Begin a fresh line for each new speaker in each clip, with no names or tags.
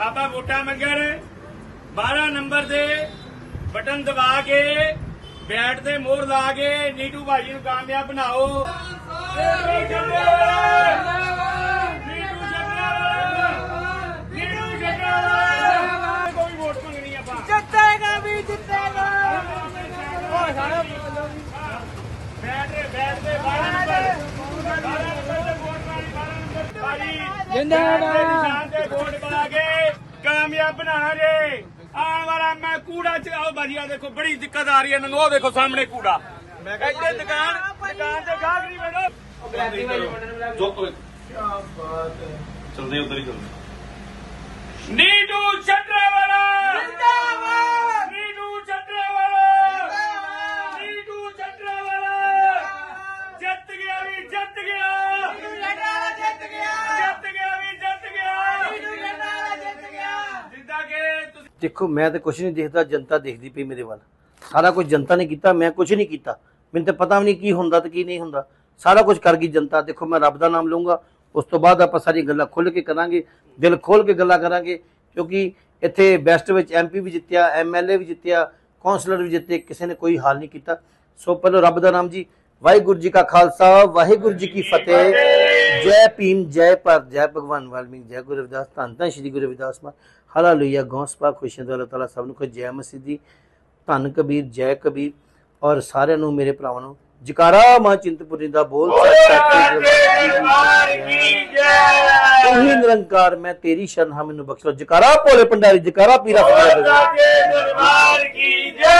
ਆਪਾਂ ਵੋਟਾਂ ਮੰਗਣ 12 ਨੰਬਰ ਦੇ ਬਟਨ ਦਬਾ ਕੇ ਬੈਟ ਤੇ ਮੋਹਰ ਲਾ ਕੇ ਨੀਟੂ ਭਾਜੀ ਨੂੰ ਕਾਮਯਾਬ ਬਣਾਓ। ਕੋਈ ਵੋਟ ਮੰਗਣੀ ਆਪਾਂ
ਜਿੱਤੇਗਾ ਵੀ ਜਿੱਤੇਗਾ।
ਬੈਟ ਤੇ 12 ਨੰਬਰ ਤੇ ਵੋਟ ਪਾਣੀ 12 ਨੰਬਰ ਭਾਜੀ
ਜਿੰਦਾਬਾਦ
ਤੇ ਵੋਟ ਪਾ ਕੇ ਕਾਮਯਾਬ ਬਣਾਣਾ ਜੇ। ਆਉਣ ਵਾਲਾ ਮੈਂ ਕੂੜਾ ਚਲਾਓ ਭਾਜੀ। ਆ ਦੇਖੋ ਬੜੀ ਦਿੱਕਤ ਆ ਰਹੀ ਹੈ ਨੰਗੋ ਦੇਖੋ ਸਾਹਮਣੇ ਕੂੜਾ। ਮੈਂ ਕਿਹਾ ਇੱਥੇ ਦੁਕਾਨ ਤੇ ਗਾਹਕ ਨਹੀਂ ਬੈਠੋ।
ਚਲਦੇ ਉਧਰ ਹੀ ਚਲਦੇ।
ਨੀਟੂ ਛੱਡਰਾਵਾਲਾ
ਜਿੰਦਾਬਾਦ
ਨੀਟੂ ਛੱਡਰਾਵਾਲਾ ਨੀਟੂ ਛੱਡਰਾਵਾਲਾ ਜਿੱਤ ਗਿਆ ਵੀ ਜਿੱਤ ਗਿਆ
ਨੀਟੂ ਜੰਡਾਲਾ ਜਿੱਤ ਗਿਆ
ਜਿੱਤ ਗਿਆ ਵੀ ਜਿੱਤ ਗਿਆ
ਨੀਟੂ ਜੰਡਾਲਾ ਜਿੱਤ ਗਿਆ।
ਜਿੱਦਾਂ ਕਿ ਤੁਸੀਂ
देखो मैं तो कुछ नहीं देखता, जनता देखती पई मेरे वाल। सारा कुछ जनता ने किया, मैं कुछ नहीं किया। मैंने तो पता भी नहीं की होंदा ते की नहीं होंदा। सारा कुछ कर गई जनता। देखो मैं रब दा नाम लूँगा, उस तो बाद आपां सारी गल्लां खुल के करांगे, दिल खोल के गल्लां करांगे। क्योंकि इत्थे बेस्ट विच MP भी जित्तिया, MLA भी जित्तिया, कौंसलर भी जित्ते, किसी ने कोई हाल नहीं किया। सो पहलो रब दा नाम जी, वाहिगुरू जी का खालसा वाहिगुरू जी की फतेह। जय भीम जय भारत जय भगवान वाल्मीकि जय गुरु रविदास धन धन श्री गुरु रविदास महाराज। हालेलुया गौस पाक खुशियां दो। अल्लाह ताला सब नूं जय मसीह दी धन कबीर जय कबीर। और सारिਆਂ ਨੂੰ ਮੇਰੇ ਭਰਾਵਾਂ ਨੂੰ ਜਕਾਰਾ ਮਾਂ ਚਿੰਤਪੁਰਨੀ ਦਾ ਬੋਲ ਉਹੀ ਨਿਰੰਕਾਰ ਮੈਂ ਤੇਰੀ ਸ਼ਰਨ ਹਾਂ ਮੈਨੂੰ ਬਖਸ਼ ਲੋ। ਜਕਾਰਾ ਭੋਲੇ ਭੰਡਾਰੀ ਜਕਾਰਾ ਪੀਰਾ
ਦਰਬਾਰ ਕੀ ਜੈ।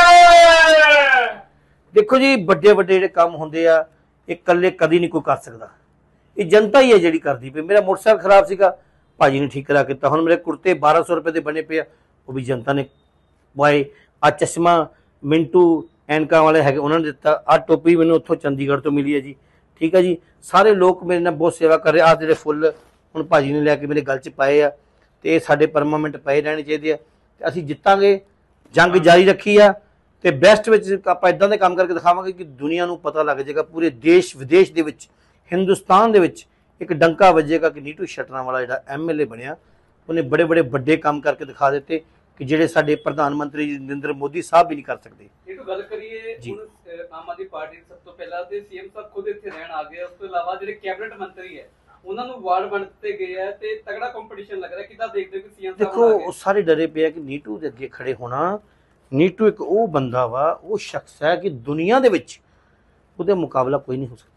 ਦੇਖੋ ਜੀ ਵੱਡੇ ਵੱਡੇ ਜਿਹੜੇ ਕੰਮ ਹੁੰਦੇ ਆ ਇਹ ਇਕੱਲੇ ਕਦੀ ਨਹੀਂ ਕੋਈ ਕਰ ਸਕਦਾ। ਇਹ ਜਨਤਾ ਹੀ ਹੈ ਜਿਹੜੀ ਕਰਦੀ ਪਈ। ਮੇਰਾ ਮੋਟਰਸਾਈਕਲ ਖਰਾਬ ਸੀਗਾ, ਭਾਜੀ ਨੇ ਠੀਕ ਕਰਾ ਕੇ ਦਿੱਤਾ। ਹੁਣ ਮੇਰੇ ਕੁੜਤੇ 1200 ਰੁਪਏ ਦੇ ਬਣੇ ਪਏ ਆ, ਉਹ ਵੀ ਜਨਤਾ ਨੇ ਪਵਾਏ। ਆ ਚਸ਼ਮਾ ਮਿੰਟੂ ਐਨਕਾਂ ਵਾਲੇ ਹੈਗੇ ਉਹਨਾਂ ਨੇ ਦਿੱਤਾ। ਆ ਟੋਪੀ ਮੈਨੂੰ ਉੱਥੋਂ ਚੰਡੀਗੜ੍ਹ ਤੋਂ ਮਿਲੀ ਹੈ ਜੀ। ਠੀਕ ਹੈ ਜੀ। ਸਾਰੇ ਲੋਕ ਮੇਰੇ ਨਾਲ ਬਹੁਤ ਸੇਵਾ ਕਰ ਰਹੇ। ਆ ਜਿਹੜੇ ਫੁੱਲ ਹੁਣ ਭਾਜੀ ਨੇ ਲੈ ਕੇ ਮੇਰੇ ਗਲ 'ਚ ਪਾਏ ਆ ਤੇ ਇਹ ਸਾਡੇ ਪਰਮਾਨੈਂਟ ਪਏ ਰਹਿਣੇ ਚਾਹੀਦੇ ਆ ਤੇ ਅਸੀਂ ਜਿੱਤਾਂਗੇ। ਜੰਗ ਜਾਰੀ ਰੱਖੀ ਆ ਤੇ ਬੈਸਟ ਵਿੱਚ ਆਪਾਂ ਇਦਾਂ ਦੇ ਕੰਮ ਕਰਕੇ ਦਿਖਾਵਾਂਗੇ ਕਿ ਦੁਨੀਆ ਨੂੰ ਪਤਾ ਲੱਗ ਜਾਏਗਾ, ਪੂਰੇ ਦੇਸ਼ ਵਿਦੇਸ਼ ਦੇ ਵਿੱਚ ਹਿੰਦੁਸਤਾਨ ਦੇ ਵਿੱਚ ਇੱਕ ਡੰਕਾ ਵੱਜੇਗਾ ਕਿ ਨੀਟੂ ਛੱਡਰਾਵਾਲਾ ਜਿਹੜਾ MLA ਬਣਿਆ ਉਹਨੇ ਬੜੇ ਬੜੇ ਵੱਡੇ ਕੰਮ ਕਰਕੇ ਦਿਖਾ ਦਿੱਤੇ ਕਿ ਜਿਹੜੇ ਸਾਡੇ ਪ੍ਰਧਾਨ ਮੰਤਰੀ ਨਰਿੰਦਰ ਮੋਦੀ ਸਾਹਿਬ ਵੀ ਨਹੀਂ ਕਰ ਸਕਦੇ।
ਇਹ ਤੋਂ ਗੱਲ ਕਰੀਏ ਹੁਣ ਆਮ ਆਦਮੀ ਪਾਰਟੀ ਸਭ ਤੋਂ ਪਹਿਲਾਂ ਤੇ CM ਸਾਹਿਬ ਖੁਦ ਇੱਥੇ ਰਹਿਣ ਆ ਗਏ। ਉਸ ਤੋਂ ਇਲਾਵਾ ਜਿਹੜੇ ਕੈਬਨਿਟ ਮੰਤਰੀ ਹੈ ਉਹਨਾਂ ਨੂੰ ਵਾਰਡ ਵੰਡ ਦਿੱਤੇ ਗਏ ਹੈ ਤੇ ਤਗੜਾ ਕੰਪੀਟੀਸ਼ਨ ਲੱਗ ਰਿਹਾ। ਕਿੱਦਾਂ ਦੇਖਦੇ ਹੋ ਕਿ CM ਸਾਹਿਬ
ਦੇਖੋ ਉਹ ਸਾਰੇ ਡਰੇ ਪਏ ਆ ਕਿ ਨੀਟੂ ਦੇ ਅੱਗੇ ਖੜੇ ਹੋਣਾ। ਨੀਟੂ ਇੱਕ ਉਹ ਬੰਦਾ ਵਾ, ਉਹ ਸ਼ਖਸ ਹੈ ਕਿ ਦੁਨੀਆ ਦੇ ਵਿੱਚ ਉਹਦੇ ਮੁਕਾਬਲਾ ਕੋਈ ਨਹੀਂ ਹੋ ਸਕਦਾ।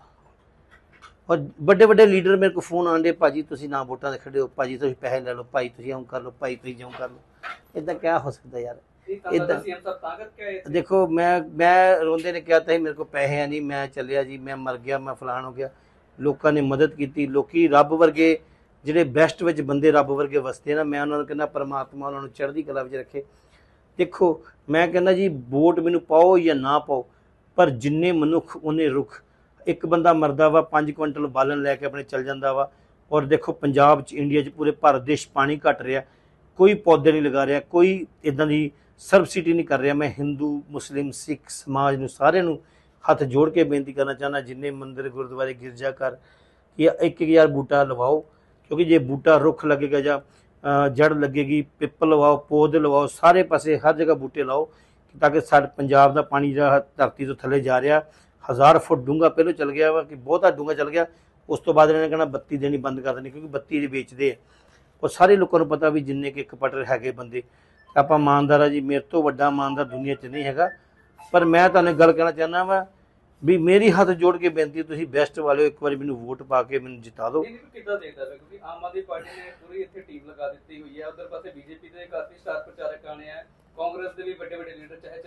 ਔਰ ਵੱਡੇ ਵੱਡੇ ਲੀਡਰ ਮੇਰੇ ਕੋਲ ਫੋਨ ਆਉਂਦੇ, ਭਾਜੀ ਤੁਸੀਂ ਨਾ ਵੋਟਾਂ ਦੇ ਖੜੇ ਹੋ, ਭਾਜੀ ਤੁਸੀਂ ਪੈਸੇ ਲੈ ਲਓ, ਭਾਈ ਤੁਸੀਂ ਇਉਂ ਕਰ ਲਓ, ਭਾਈ ਤੁਸੀਂ ਜਿਉਂ ਕਰ ਲਓ। ਇੱਦਾਂ ਕਿਆ ਹੋ ਸਕਦਾ ਯਾਰ।
ਇਦਾਂ CM ਸਾਹਿਬ ਤਾਂ ਕਰਕੇ ਆਏ ਸੀ।
ਦੇਖੋ ਮੈਂ ਰੋਂਦੇ ਨੇ ਕਿਹਾ ਤਾਂ ਮੇਰੇ ਕੋਲ ਪੈਸੇ ਹੈ ਨਹੀਂ, ਮੈਂ ਚੱਲਿਆ ਜੀ, ਮੈਂ ਮਰ ਗਿਆ, ਮੈਂ ਫਲਾਣ ਹੋ ਗਿਆ। ਲੋਕਾਂ ਨੇ ਮਦਦ ਕੀਤੀ। ਲੋਕੀ ਰੱਬ ਵਰਗੇ ਜਿਹੜੇ ਬੈਸਟ ਵਿੱਚ ਬੰਦੇ ਰੱਬ ਵਰਗੇ ਵਸਦੇ ਨਾ, ਮੈਂ ਉਹਨਾਂ ਨੂੰ ਕਹਿੰਦਾ ਪਰਮਾਤਮਾ ਉਹਨਾਂ ਨੂੰ ਚੜ੍ਹਦੀ ਕਲਾ ਵਿੱਚ ਰੱਖੇ। ਦੇਖੋ ਮੈਂ ਕਹਿੰਦਾ ਜੀ ਵੋਟ ਮੈਨੂੰ ਪਾਓ ਜਾਂ ਨਾ ਪਾਓ, ਪਰ ਜਿੰਨੇ ਮਨੁੱਖ ਉਹਨੇ ਰੁੱਖ। ਇੱਕ ਬੰਦਾ ਮਰਦਾ ਵਾ 5 ਕੁਇੰਟਲ ਬਾਲਣ ਲੈ ਕੇ ਆਪਣੇ ਚੱਲ ਜਾਂਦਾ ਵਾ। ਔਰ ਦੇਖੋ ਪੰਜਾਬ 'ਚ ਇੰਡੀਆ 'ਚ ਪੂਰੇ ਭਾਰਤ ਦੇਸ਼ ਪਾਣੀ ਘਟ ਰਿਹਾ, ਕੋਈ ਪੌਦੇ ਨਹੀਂ ਲਗਾ ਰਿਹਾ, ਕੋਈ ਇੱਦਾਂ ਦੀ ਸਬਸਿਡੀ ਨਹੀਂ ਕਰ ਰਿਹਾ। ਮੈਂ ਹਿੰਦੂ ਮੁਸਲਿਮ ਸਿੱਖ ਸਮਾਜ ਨੂੰ ਸਾਰਿਆਂ ਨੂੰ ਹੱਥ ਜੋੜ ਕੇ ਬੇਨਤੀ ਕਰਨਾ ਚਾਹੁੰਦਾ, ਜਿੰਨੇ ਮੰਦਿਰ ਗੁਰਦੁਆਰੇ ਗਿਰਜਾ ਘਰ ਕਿ 1,000 ਬੂਟਾ ਲਵਾਓ। ਕਿਉਂਕਿ ਜੇ ਬੂਟਾ ਰੁੱਖ ਲੱਗੇਗਾ ਜਾਂ ਜੜ ਲੱਗੇਗੀ, ਪਿੱਪਲ ਲਵਾਓ, ਪੌਦੇ ਲਵਾਓ, ਸਾਰੇ ਪਾਸੇ ਹਰ ਜਗ੍ਹਾ ਬੂਟੇ ਲਾਓ ਤਾਂ ਕਿ ਸਾਡੇ ਪੰਜਾਬ ਦਾ ਪਾਣੀ ਜਿਹੜਾ ਧਰਤੀ ਤੋਂ ਥੱਲੇ ਜਾ ਰਿਹਾ 1000 ਫੁੱਟ ਡੂੰਘਾ ਪਹਿਲਾਂ ਚੱਲ ਗਿਆ ਵਾ ਕਿ ਬਹੁਤਾ ਡੂੰਘਾ ਚੱਲ ਗਿਆ। ਉਸ ਤੋਂ ਬਾਅਦ ਇਹਨਾਂ ਨੇ ਕਹਿਣਾ ਬੱਤੀ ਦੇਣੀ ਬੰਦ ਕਰ ਦੇਣੀ, ਕਿਉਂਕਿ ਬੱਤੀ ਇਹ ਵੇਚਦੇ ਆ। ਉਹ ਸਾਰੇ ਲੋਕਾਂ ਨੂੰ ਪਤਾ ਵੀ ਜਿੰਨੇ ਕਿ ਇੱਕ ਪਟਰ ਹੈਗੇ ਬੰਦੇ ਆਪਾਂ ਇਮਾਨਦਾਰ ਆ ਜੀ। ਮੇਰੇ ਤੋਂ ਵੱਡਾ ਇਮਾਨਦਾਰ ਦੁਨੀਆ 'ਚ ਨਹੀਂ ਹੈਗਾ। ਪਰ ਮੈਂ ਤੁਹਾਨੂੰ ਗੱਲ ਕਹਿਣਾ ਚਾਹੁੰਦਾ ਵਾ ਵੀ ਮੇਰੀ ਹੱਥ ਜੋੜ ਕੇ ਬੇਨਤੀ, ਤੁਸੀਂ ਬੈਸਟ ਵਾਲਿਓ ਇੱਕ ਵਾਰੀ ਮੈਨੂੰ ਵੋਟ ਪਾ ਕੇ ਮੈਨੂੰ ਜਿਤਾ ਦਿਓ।
ਕਿੱਦਾਂ ਦੇਖਦਾ ਹੈ ਕਿਉਂਕਿ ਆਮ ਆਦਮੀ ਪਾਰਟੀ ਨੇ ਪੂਰੀ ਇੱਥੇ ਟੀਮ ਲਗਾ ਦਿੱਤੀ ਹੋਈ ਹੈ। ਉਧਰ ਪਾਸੇ BJP ਦੇ ਕਾਫੀ ਸਟਾਰ ਪ੍ਰਚਾਰਕ ਆਣੇ ਆ, ਕਾਂਗਰਸ ਦੇ ਵੀ ਵੱਡੇ ਵੱਡੇ ਲੀਡਰ ਚਾਹੇ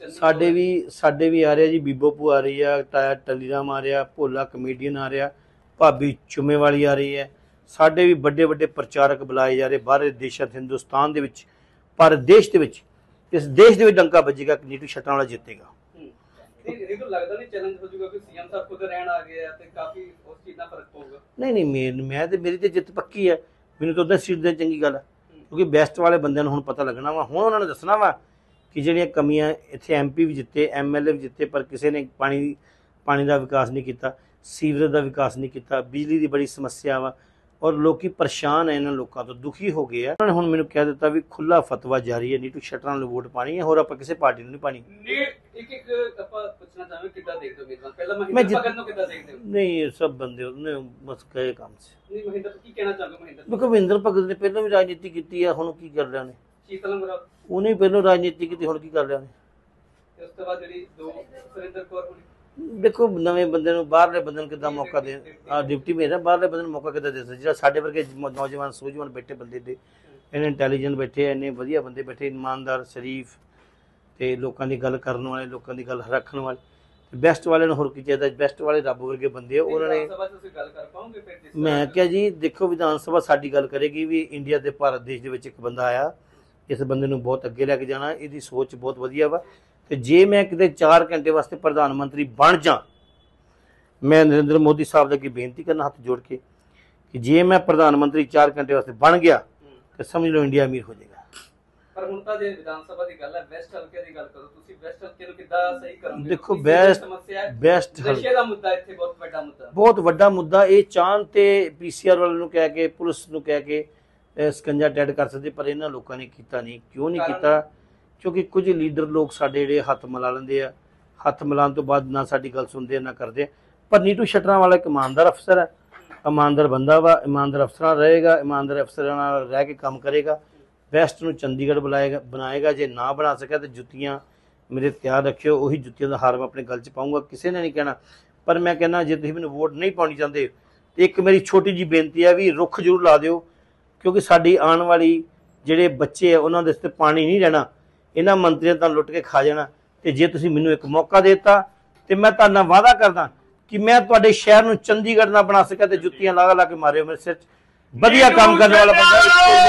ਸਾਡੇ ਵੀ ਆ ਰਿਹਾ ਜੀ। ਬੀਬੋ ਭੂ ਆ ਰਹੀ ਆ, ਤਾਇਆ ਟਲੀਰਾਮ ਆ ਰਿਹਾ, ਭੋਲਾ ਕਮੇਡੀਅਨ ਆ ਰਿਹਾ, ਭਾਬੀ ਚੁੰਮੇ ਵਾਲੀ ਆ ਰਹੀ ਹੈ। ਸਾਡੇ ਵੀ ਵੱਡੇ ਵੱਡੇ ਪ੍ਰਚਾਰਕ ਬੁਲਾਏ ਜਾ ਰਹੇ ਬਾਹਰ ਦੇਸ਼ਾਂ, ਹਿੰਦੁਸਤਾਨ ਦੇ ਵਿੱਚ, ਭਾਰਤ ਦੇਸ਼ ਦੇ ਵਿੱਚ। ਇਸ ਦੇਸ਼ ਦੇ ਵਿੱਚ ਡੰਕਾ ਵੱਜੇਗਾ ਕਿ ਨੀਟੂ ਛੱਡਰਾਵਾਲਾ ਜਿੱਤੇਗਾ।
ਇਹ ਤਾਂ ਲੱਗਦਾ ਨਹੀਂ ਚੈਲੰਜ ਹੋ ਜਾਊਗਾ ਕਿ CM ਸਾਹਿਬ ਖੁਦ ਰਹਿਣ ਆ ਗਏ ਆ ਤੇ ਕਾਫੀ ਉਸ ਚੀਜ਼ ਨਾਲ ਫਰਕ ਪਊਗਾ। ਨਹੀਂ ਮੈਂ ਤੇ ਮੇਰੀ ਤੇ ਜਿੱਤ ਪੱਕੀ ਹੈ। ਮੈਨੂੰ ਤਾਂ ਉਹਦਾ ਸੀਟ ਦੇ ਚੰਗੀ ਗੱਲ ਹੈ, ਕਿਉਂਕਿ ਬੈਸਟ ਵਾਲੇ ਬੰਦਿਆਂ ਨੂੰ ਹੁਣ ਪਤਾ ਲੱਗਣਾ ਵਾ। ਹੁਣ ਉਹਨਾਂ ਨੇ ਦੱਸਣਾ ਵਾ ਕਿ ਜਿਹੜੀਆਂ ਕਮੀਆਂ ਇੱਥੇ MP ਵੀ ਜਿੱਤੇ, MLA ਵੀ ਜਿੱਤੇ, ਪਰ ਕਿਸੇ ਨੇ ਪਾਣੀ ਦਾ ਵਿਕਾਸ ਨਹੀਂ ਕੀਤਾ, ਸੀਵਰੇਜ ਦਾ ਵਿਕਾਸ ਨਹੀਂ ਕੀਤਾ, ਬਿਜਲੀ ਦੀ ਬੜੀ ਸਮੱਸਿਆ ਵਾ,
ਔਰ ਲੋਕੀ ਪਰੇਸ਼ਾਨ ਹੈ ਇਹਨਾਂ ਲੋਕਾਂ ਤੋਂ, ਦੁਖੀ ਹੋ ਗਏ ਆ। ਉਹਨਾਂ ਨੇ ਹੁਣ ਮੈਨੂੰ ਕਹਿ ਦਿੱਤਾ ਵੀ ਖੁੱਲਾ ਫਤਵਾ ਜਾਰੀ ਹੈ, ਨੀਟੂ ਸ਼ਟਰਾਂ ਨੂੰ ਵੋਟ ਪਾਣੀ ਹੈ, ਹੋਰ ਆਪਾਂ ਕਿਸੇ ਪਾਰਟੀ ਨੂੰ ਨਹੀਂ ਪਾਣੀ।
ਇੱਕ ਆਪਾਂ ਪੁੱਛਣਾ ਚਾਹਾਂਗੇ ਕਿੱਦਾਂ ਦੇਖਦੇ ਹੋ ਮੇਰਾ ਪਹਿਲਾਂ
ਮੈਂ
ਮਹਿੰਦਰ ਭਗਤ ਨੂੰ ਕਿੱਦਾਂ ਦੇਖਦੇ ਹੋ?
ਨਹੀਂ, ਇਹ ਸਭ ਬੰਦੇ ਉਹਨੇ ਬਸ ਕਹੇ ਕੰਮ ਸੀ।
ਨਹੀਂ ਮਹਿੰਦਰ ਕੀ ਕਹਿਣਾ ਚਾਹੋਗੇ ਮਹਿੰਦਰ?
ਦੇਖੋ ਮਹਿੰਦਰ ਭਗਤ ਨੇ ਪਹਿਲਾਂ ਵੀ ਰਾਜਨੀਤੀ ਕੀਤੀ ਆ, ਹੁਣ ਕੀ ਕਰ ਲਿਆ ਉਹਨੇ?
ਸ਼ੀਤਲ ਅੰਗਰਾ
ਉਹਨੇ ਪਹਿਲਾਂ ਰਾਜਨੀਤੀ ਕੀਤੀ, ਹੁਣ ਕੀ ਕਰ ਲਿਆ ਉਹਨੇ?
ਤੇ ਉਸ ਤੋਂ ਬਾਅਦ ਜਿਹੜੀ ਦੋ ਸੁਰਿੰਦਰ ਕੌਰ ਹੋਣੀ।
ਦੇਖੋ ਨਵੇਂ ਬੰਦੇ ਨੂੰ, ਬਾਹਰਲੇ ਬੰਦੇ ਨੂੰ ਕਿੱਦਾਂ ਮੌਕਾ ਦੇ, ਡਿਪਟੀ ਮੇਰਾ ਬਾਹਰਲੇ ਬੰਦੇ ਨੂੰ ਮੌਕਾ ਕਿੱਦਾਂ ਦੇ ਸਕਦਾ? ਜਿਹੜਾ ਸਾਡੇ ਵਰਗੇ ਨੌਜਵਾਨ ਸੂਝਵਾਨ ਬੈਠੇ ਬੰਦੇ ਦੇ, ਇੰਨੇ ਇੰਟੈਲੀਜੈਂਟ ਬੈਠੇ, ਇੰਨੇ ਵਧੀਆ ਬੰਦੇ ਬੈਠੇ, ਇਮਾਨਦਾਰ, ਸ਼ਰੀਫ ਤੇ ਲੋਕਾਂ ਦੀ ਗੱਲ ਕਰਨ ਵਾਲੇ, ਲੋਕਾਂ ਦੀ ਗੱਲ ਰੱਖਣ ਵਾਲੇ, ਬੈਸਟ ਵਾਲੇ ਨੂੰ ਹੋਰ ਕੀ ਚਾਹੀਦਾ? ਬੈਸਟ ਵਾਲੇ ਰੱਬ ਵਰਗੇ ਬੰਦੇ ਆ। ਉਹਨਾਂ ਨੇ,
ਤੁਸੀਂ ਗੱਲ ਕਰ ਪਾਓਗੇ ਫਿਰ?
ਮੈਂ ਕਿਹਾ ਜੀ ਦੇਖੋ ਵਿਧਾਨ ਸਭਾ ਸਾਡੀ ਗੱਲ ਕਰੇਗੀ ਵੀ ਇੰਡੀਆ ਦੇ ਭਾਰਤ ਦੇਸ਼ ਦੇ ਵਿੱਚ ਇੱਕ ਬੰਦਾ ਆਇਆ, ਇਸ ਬੰਦੇ ਨੂੰ ਬਹੁਤ ਅੱਗੇ ਲੈ ਕੇ ਜਾਣਾ, ਇਹਦੀ ਸੋਚ ਬਹੁਤ ਵਧੀਆ ਵਾ। ਤੇ ਜੇ ਮੈਂ ਕਿਤੇ 4 ਘੰਟੇ ਵਾਸਤੇ ਪ੍ਰਧਾਨ ਮੰਤਰੀ ਬਣ ਜਾ, ਮੈਂ ਨਰਿੰਦਰ ਮੋਦੀ ਸਾਹਿਬ ਦੇ ਅੱਗੇ ਬੇਨਤੀ ਕਰਨਾ ਹੱਥ ਜੋੜ ਕੇ ਕਿ ਜੇ ਮੈਂ ਪ੍ਰਧਾਨ ਮੰਤਰੀ 4 ਘੰਟੇ ਵਾਸਤੇ ਬਣ ਗਿਆ ਤੇ ਸਮਝ ਲਓ ਇੰਡੀਆ ਅਮੀਰ ਹੋ ਜਾਏਗਾ।
ਪਰ ਹੁਣ ਤਾਂ ਜੇ ਵਿਧਾਨ ਸਭਾ ਦੀ ਗੱਲ ਹੈ, ਵੈਸਟ ਹਲਕੇ ਦੀ ਗੱਲ ਕਰੋ, ਤੁਸੀਂ ਵੈਸਟ ਹਲਕੇ ਨੂੰ ਕਿੱਦਾਂ ਸਹੀ ਕਰੋਗੇ?
ਦੇਖੋ
ਸਮੱਸਿਆ
ਬੈਸਟ
ਨਸ਼ੇ ਦਾ ਮੁੱਦਾ ਇੱਥੇ ਬਹੁਤ ਵੱਡਾ ਮੁੱਦਾ,
ਬਹੁਤ ਵੱਡਾ ਮੁੱਦਾ। ਇਹ ਚਾਹਣ ਤੇ ਪੀਸੀਆਰ ਵਾਲਿਆਂ ਨੂੰ ਕਹਿ ਕੇ, ਪੁਲਿਸ ਨੂੰ ਕਹਿ ਕੇ ਸਕੰਜਾ ਟੈਡ ਕਰ ਸਕਦੇ, ਪਰ ਇਹਨਾਂ ਲੋਕਾਂ ਨੇ ਕੀਤਾ ਨਹੀਂ। ਕਿਉਂ ਨਹੀਂ ਕੀਤਾ? ਕਿਉਂਕਿ ਕੁਝ ਲੀਡਰ ਲੋਕ ਸਾਡੇ ਜਿਹੜੇ ਹੱਥ ਮਿਲਾ ਲੈਂਦੇ ਆ, ਹੱਥ ਮਿਲਾਉਣ ਤੋਂ ਬਾਅਦ ਨਾ ਸਾਡੀ ਗੱਲ ਸੁਣਦੇ ਨਾ ਕਰਦੇ। ਪਰ ਨੀਟੂ ਸ਼ਟਰਾਂ ਵਾਲਾ ਇੱਕ ਇਮਾਨਦਾਰ ਅਫਸਰ ਹੈ, ਇਮਾਨਦਾਰ ਬੰਦਾ ਵਾ, ਇਮਾਨਦਾਰ ਅਫਸਰਾਂ ਰਹੇਗਾ, ਇਮਾਨਦਾਰ ਅਫਸਰਾਂ ਨਾਲ ਰਹਿ ਕੇ ਕੰਮ ਕਰੇਗਾ। ਵੈਸਟ ਨੂੰ ਚੰਡੀਗੜ੍ਹ ਬਣਾਏਗਾ। ਜੇ ਨਾ ਬਣਾ ਸਕਿਆ ਤਾਂ ਜੁੱਤੀਆਂ ਮੇਰੇ ਤਿਆਰ ਰੱਖਿਓ, ਉਹੀ ਜੁੱਤੀਆਂ ਦਾ ਹਾਰ ਮੈਂ ਆਪਣੇ ਗਲ 'ਚ ਪਾਊਂਗਾ, ਕਿਸੇ ਨੇ ਨਹੀਂ ਕਹਿਣਾ। ਪਰ ਮੈਂ ਕਹਿੰਦਾ ਜੇ ਤੁਸੀਂ ਮੈਨੂੰ ਵੋਟ ਨਹੀਂ ਪਾਉਣੀ ਚਾਹੁੰਦੇ ਤਾਂ ਇੱਕ ਮੇਰੀ ਛੋਟੀ ਜਿਹੀ ਬੇਨਤੀ ਹੈ ਵੀ ਰੁੱਖ ਜ਼ਰੂਰ ਲਾ ਦਿਓ, ਕਿਉਂਕਿ ਸਾਡੀ ਆਉਣ ਵਾਲੀ ਜਿਹੜੇ ਬੱਚੇ ਆ ਉਹਨਾਂ ਦੇ ਵਾਸਤੇ ਪਾਣੀ ਨਹੀਂ ਰਹਿਣਾ, ਇਹਨਾਂ ਮੰਤਰੀਆਂ ਤਾਂ ਲੁੱਟ ਕੇ ਖਾ ਜਾਣਾ। ਤੇ ਜੇ ਤੁਸੀਂ ਮੈਨੂੰ ਇੱਕ ਮੌਕਾ ਦੇ ਦਿੱਤਾ ਤੇ ਮੈਂ ਤੁਹਾਡੇ ਨਾਲ ਵਾਅਦਾ ਕਰਦਾ ਕਿ ਮੈਂ ਤੁਹਾਡੇ ਸ਼ਹਿਰ ਨੂੰ ਚੰਡੀਗੜ੍ਹ ਨਾ ਬਣਾ ਸਕਿਆ ਤੇ ਜੁੱਤੀਆਂ ਲਾ ਕੇ ਮਾਰਿਓ ਮੇਰੇ ਸਿਰ 'ਚ। ਵਧੀਆ ਕੰਮ ਕਰਨ ਵਾਲਾ ਬੰਦਾ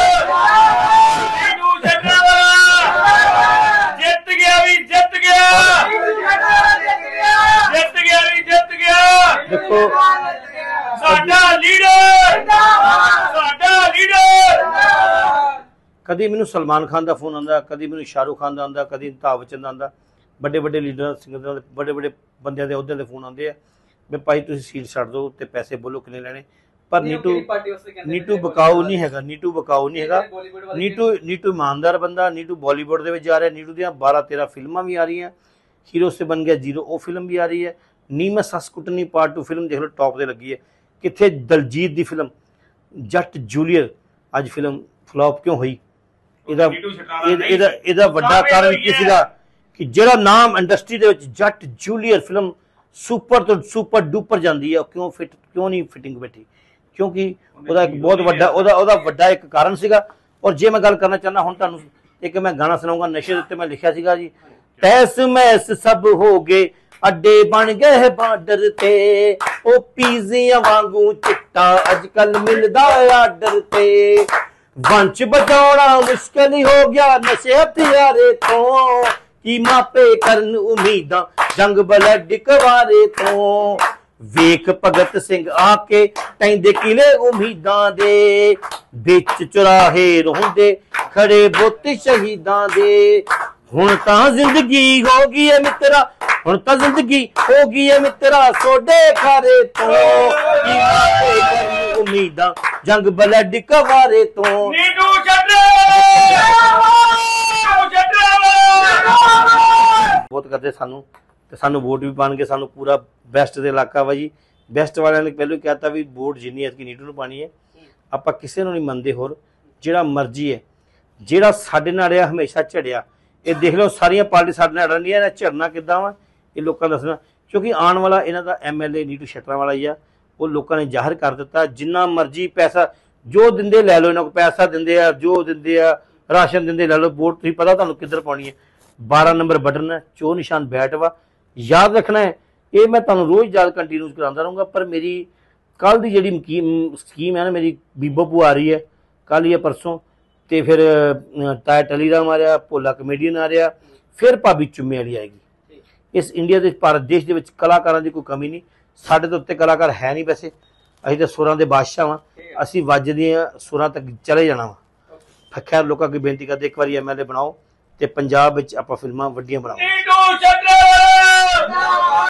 ਜਿੱਤ ਗਿਆ ਵੀ ਜਿੱਤ ਗਿਆ, ਜਿੱਤ ਗਿਆ ਵੀ ਜਿੱਤ ਗਿਆ।
ਦੇਖੋ
ਸਾਡਾ ਲੀਡਰ, ਸਾਡਾ ਲੀਡਰ।
ਕਦੀ ਮੈਨੂੰ ਸਲਮਾਨ ਖਾਨ ਦਾ ਫੋਨ ਆਉਂਦਾ, ਕਦੀ ਮੈਨੂੰ ਸ਼ਾਹਰੁਖ ਖਾਨ ਦਾ ਆਉਂਦਾ, ਕਦੀ ਅਮਿਤਾਭ ਬੱਚਨ ਦਾ ਆਉਂਦਾ, ਵੱਡੇ ਵੱਡੇ ਲੀਡਰਾਂ ਸਿੰਗਰਾਂ ਦੇ, ਵੱਡੇ ਵੱਡੇ ਬੰਦਿਆਂ ਦੇ ਅਹੁਦਿਆਂ ਦੇ ਫੋਨ ਆਉਂਦੇ ਆ ਵੀ ਭਾਈ ਤੁਸੀਂ ਸੀਟ ਛੱਡ ਦਿਓ ਤੇ ਪੈਸੇ ਬੋਲੋ ਕਿੰਨੇ ਲੈਣੇ। ਪਰ ਨੀਟੂ ਬਕਾਊ ਨਹੀਂ ਹੈਗਾ, ਨੀਟੂ ਬਕਾਊ ਨਹੀਂ ਹੈਗਾ। ਨੀਟੂ ਇਮਾਨਦਾਰ ਬੰਦਾ, ਨੀਟੂ ਬਾਲੀਵੁੱਡ ਦੇ ਵਿੱਚ ਜਾ ਰਿਹਾ, ਨੀਟੂ ਦੀਆਂ 12-13 ਫਿਲਮਾਂ ਵੀ ਆ ਰਹੀਆਂ, ਹੀਰੋ ਸੇ ਬਣ ਗਿਆ ਜ਼ੀਰੋ ਉਹ ਫਿਲਮ ਵੀ ਆ ਰਹੀ ਹੈ, ਨੀ ਮੈਂ ਸੱਸ ਕੁੱਟਣੀ ਪਾਰਟ 2 ਫਿਲਮ ਦੇਖ ਲਓ ਟੌਪ ਤੇ ਲੱਗੀ ਹੈ। ਕਿੱਥੇ ਦਲਜੀਤ ਦੀ ਫਿਲਮ ਜੱਟ ਜੂਲੀਅਰ ਅੱਜ ਫਿਲਮ ਫਲॉप ਕਿਉਂ ਹੋਈ? ਇਹਦਾ ਵੱਡਾ ਕਾਰਨ ਕੀ ਸੀਗਾ ਕਿ ਜਿਹੜਾ ਨਾਮ ਇੰਡਸਟਰੀ ਦੇ ਵਿੱਚ ਜੱਟ ਜੂਲੀਅਰ ਫਿਲਮ ਸੁਪਰ ਤੋਂ ਸੁਪਰ ਡੂਪਰ ਜਾਂਦੀ ਹੈ, ਕਿਉਂ ਨਹੀਂ ਫਿਟਿੰਗ ਬੈਠੀ? ਕਿਉਂਕਿ ਉਹਦਾ ਇੱਕ ਬਹੁਤ ਵੱਡਾ ਉਹਦਾ ਵੱਡਾ ਇੱਕ ਕਾਰਨ ਸੀਗਾ। ਔਰ ਜੇ ਮੈਂ ਗੱਲ ਕਰਨਾ ਚਾਹੁੰਦਾ ਹੁਣ ਤੁਹਾਨੂੰ ਇੱਕ ਮੈਂ ਗਾਣਾ ਸੁਣਾਉਂਗਾ, ਨਸ਼ੇ ਦੇ ਉੱਤੇ ਮੈਂ ਲਿਖਿਆ ਸੀਗਾ ਜੀ। ਤੈਸ ਮੈਸ ਸਭ ਹੋ ਗਏ, ਅੱਡੇ ਬਣ ਗਏ ਬਾਰਡਰ ਤੇ, ਉਹ ਪੀਜ਼ਿਆਂ ਵਾਂਗੂ ਚਿੱਟਾ ਅੱਜ ਕੱਲ ਮਿਲਦਾ ਆਰਡਰ ਤੇ, ਵੰਚ ਬਚਾਉਣਾ ਮੁਸ਼ਕਲ ਹੀ ਹੋ ਗਿਆ ਨਸ਼ੇ ਹਥਿਆਰੇ ਤੋਂ, ਕੀ ਮਾਪੇ ਕਰਨ ਉਮੀਦਾਂ ਜੰਗ ਬਲੱਡ ਕਵਾਰੇ ਤੋਂ, ਵੇਖ ਭਗਤ ਸਿੰਘ ਆ ਕੇ ਟੈਂਦੇ ਕਿਲੇ ਉਮੀਦਾਂ ਦੇ, ਵਿੱਚ ਚੁਰਾਹੇ ਰੋਂਦੇ ਖੜੇ ਬੁੱਤ ਸ਼ਹੀਦਾਂ ਦੇ। ਹੁਣ ਤਾਂ ਜ਼ਿੰਦਗੀ ਹੋ ਗਈ ਏ ਮਿੱਤਰਾ, ਹੁਣ ਤਾਂ ਜ਼ਿੰਦਗੀ ਹੋ ਗਈ ਏ ਮਿੱਤਰਾ ਸੋਡੇ ਖਾਰੇ ਤੋਂ, ਕੀ ਮਾਪੇ ਕਰਨ ਉਮੀਦਾਂ ਜੰਗ ਬਲੱਡ ਕਵਾਰੇ ਤੋਂ।
ਨੀਟੂ
ਬਹੁਤ ਕਰਦੇ ਸਾਨੂੰ ਤੇ ਸਾਨੂੰ ਵੋਟ ਵੀ ਪਾਣਗੇ, ਸਾਨੂੰ ਪੂਰਾ ਬੈਸਟ ਦੇ ਇਲਾਕਾ ਵਾ ਜੀ। ਬੈਸਟ ਵਾਲਿਆਂ ਨੇ ਪਹਿਲਾਂ ਹੀ ਕਹਿਤਾ ਵੀ ਵੋਟ ਜਿੰਨੀ ਐਤਕੀ ਨੀਟੂ ਨੂੰ ਪਾਣੀ ਹੈ। ਆਪਾਂ ਕਿਸੇ ਨੂੰ ਨਹੀਂ ਮੰਨਦੇ, ਹੋਰ ਜਿਹੜਾ ਮਰਜ਼ੀ ਹੈ, ਜਿਹੜਾ ਸਾਡੇ ਨਾਲ ਰਿਹਾ ਹਮੇਸ਼ਾ ਝੜਿਆ। ਇਹ ਦੇਖ ਲਓ ਸਾਰੀਆਂ ਪਾਰਟੀ ਸਾਡੇ ਨਾਲ ਰਹੀਆਂ ਨੇ, ਝੜਨਾ ਕਿੱਦਾਂ ਵਾ ਇਹ ਲੋਕਾਂ ਦੱਸਣਾ। ਕਿਉਂਕਿ ਆਉਣ ਵਾਲਾ ਇਹਨਾਂ ਦਾ ਐਮਐਲਏ ਨੀਟੂ ਸ਼ਟਰਾਂ ਵਾਲਾ ਹੀ ਆ, ਉਹ ਲੋਕਾਂ ਨੇ ਜ਼ਾਹਰ ਕਰ ਦਿੱਤਾ। ਜਿੰਨਾ ਮਰਜ਼ੀ ਪੈਸਾ ਜੋ ਦਿੰਦੇ ਲੈ ਲਓ, ਇਹਨਾਂ ਕੋਲ ਪੈਸਾ ਦਿੰਦੇ ਆ, ਜੋ ਦਿੰਦੇ ਆ ਰਾਸ਼ਨ ਦਿੰਦੇ ਲੈ ਲਓ, ਵੋਟ ਤੁਸੀਂ ਪਤਾ ਤੁਹਾਨੂੰ ਕਿੱਧਰ ਪਾਉਣੀ ਹੈ। 12 ਨੰਬਰ ਬਟਨ ਹੈ, ਚੋ ਨਿਸ਼ਾਨ ਬੈਟ ਵਾ, ਯਾਦ ਰੱਖਣਾ ਹੈ। ਇਹ ਮੈਂ ਤੁਹਾਨੂੰ ਰੋਜ਼ ਯਾਦ ਕੰਟੀਨਿਊ ਕਰਾਉਂਦਾ ਰਹੂੰਗਾ। ਪਰ ਮੇਰੀ ਕੱਲ ਦੀ ਜਿਹੜੀ ਸਕੀਮ ਹੈ ਨਾ, ਮੇਰੀ ਬੀਬੋ ਭੂਆ ਆ ਰਹੀ ਹੈ ਕੱਲ ਜਾਂ ਪਰਸੋਂ, ਤੇ ਫਿਰ ਤਾਇਆ ਟਲੀਰਾਮ ਆ ਰਿਹਾ, ਭੋਲਾ ਕਮੇਡੀਅਨ ਆ ਰਿਹਾ, ਫਿਰ ਭਾਬੀ ਚੁੰਮੇ ਵਾਲੀ ਆਏਗੀ। ਇਸ ਇੰਡੀਆ ਦੇ ਭਾਰਤ ਦੇਸ਼ ਦੇ ਵਿੱਚ ਕਲਾਕਾਰਾਂ ਦੀ ਕੋਈ ਕਮੀ ਨਹੀਂ। ਸਾਡੇ ਤੋਂ ਉੱਤੇ ਕਲਾਕਾਰ ਹੈ ਨਹੀਂ ਵੈਸੇ, ਅਸੀਂ ਤਾਂ ਸੁਰਾਂ ਦੇ ਬਾਦਸ਼ਾਹ ਵਾਂ, ਅਸੀਂ ਵੱਜਦੀਆਂ ਸੁਰਾਂ ਤੱਕ ਚਲੇ ਜਾਣਾ ਵਾ। ਖੈਰ ਲੋਕਾਂ ਅੱਗੇ ਬੇਨਤੀ ਕਰਦੇ ਇੱਕ ਵਾਰੀ ਐਮਐਲਏ ਬਣਾਓ ਤੇ ਪੰਜਾਬ ਵਿੱਚ ਆਪਾਂ ਫਿਲਮਾਂ ਵੱਡੀਆਂ ਬਣਾਓ।